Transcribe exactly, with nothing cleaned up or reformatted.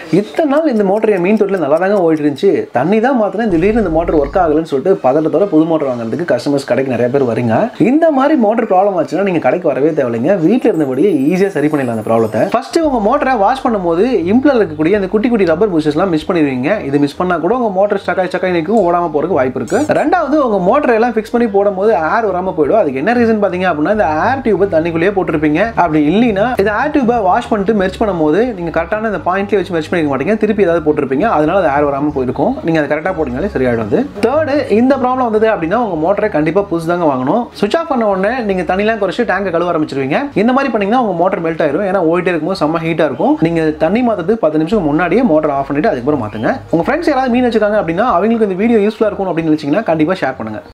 இத்தனை நாள் இந்த மோட்டர் என் மீன் தொட்டில் நல்லா தாங்க ஓடிட்டு இருந்துச்சு, தண்ணி தான் மாத்திரம் திடீர்னு இந்த மோட்டர் ஒர்க் ஆகலன்னு சொல்லிட்டு பதட்டத்தோட புது மோட்டர் வாங்குறதுக்கு கஸ்டமர்ஸ் கடைக்கு நிறைய பேர் வரீங்க. இந்த மாதிரி மோட்டர் ப்ராப்ளம் ஆச்சுன்னா நீங்க கடைக்கு வரவே தேவையில்லைங்க, வீட்டில் இருந்தபடியே ஈஸியாக சரி பண்ணிடலாம் அந்த ப்ராப்ளத்தை. ஃபர்ஸ்ட் உங்க மோட்டரை வாஷ் பண்ணும்போது இம்ப்ளர் இருக்கக்கூடிய அந்த குட்டி குட்டி ரப்பர் புஷஸ்லாம் மிஸ் பண்ணிடுவீங்க. இது மிஸ் பண்ணா கூட உங்க மோட்டர் ஸ்டக்காய் ஸ்டக்காய் நிற்கும், ஓடாம போறதுக்கு வாய்ப்பு இருக்கு. ரெண்டாவது உங்க மோட்டர் எல்லாம் ஃபிக்ஸ் பண்ணி போடும்போது ஏர் வராம போயிடும். அதுக்கு என்ன ரீசன் பாத்தீங்க அப்படின்னா இந்த ஏர் டியூபை தண்ணிக்குள்ளேயே போட்டுருப்பீங்க. அப்படி இல்லைன்னா இந்த ஏர் டியூபை வாஷ் பண்ணிட்டு மெர்ச் பண்ணும்போது நீங்க கரெக்டான இந்த பாயிண்ட்லேயே வச்சு மெர்ச் பண்ணிக்க மாட்டீங்க, திருப்பி ஏதாவது போட்டுருப்பீங்க, அதனால அது ஏர் வராம போயிருக்கும். நீங்க அதை கரெக்டாக போட்டீங்களே சரியாயிடும். தேர்டு, இந்த ப்ராப்ளம் வந்தது அப்படின்னா உங்க மோட்டரை கண்டிப்பா புதுசு தாங்க வாங்கணும். சுவிட்ச் ஆஃப் பண்ண உடனே நீங்க தண்ணிலாம் குறைச்சு டேங்கை கழுவ ஆரம்பிச்சிருவீங்க. இந்த மாதிரி பண்ணீங்கன்னா உங்க மோட்டர் மெல்ட் ஆயிரும். ஏன்னா ஓடிட்டே இருக்கும்போது செம்ம ஹீட்டா இருக்கும். நீங்க தண்ணி மாத்தது பத்து நிமிஷம் முன்னாடியே மோட்டர் ஆஃப் பண்ணிட்டு அதுக்கப்புறம் மாத்துங்க. உங்க ஃப்ரெண்ட்ஸ் யாராவது மீன் வச்சிருக்காங்க அப்படின்னா அவங்களுக்கு இந்த வீடியோ யூஸ்ஃபுல்லா இருக்கும் அப்படின்னு நினைச்சீங்கன்னா கண்டிப்பா ஷேர் பண்ணுங்க.